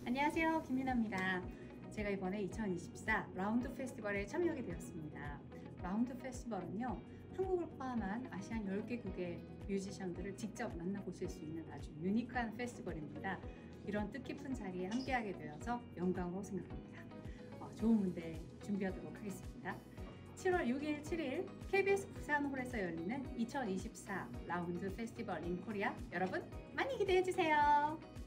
안녕하세요, 김민아입니다. 제가 이번에 2024 라운드 페스티벌에 참여하게 되었습니다. 라운드 페스티벌은요, 한국을 포함한 아시안 10개국의 뮤지션들을 직접 만나보실 수 있는 아주 유니크한 페스티벌입니다. 이런 뜻깊은 자리에 함께하게 되어서 영광으로 생각합니다. 좋은 무대 준비하도록 하겠습니다. 7월 6일, 7일 KBS 부산홀에서 열리는 2024 라운드 페스티벌 인 코리아, 여러분 많이 기대해 주세요.